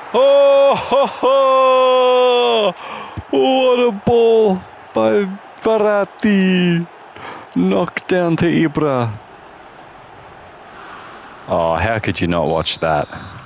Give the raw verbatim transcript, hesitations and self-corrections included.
Oh, ho, ho. What a ball by Verratti. Knocked down to Ibra. Oh, how could you not watch that?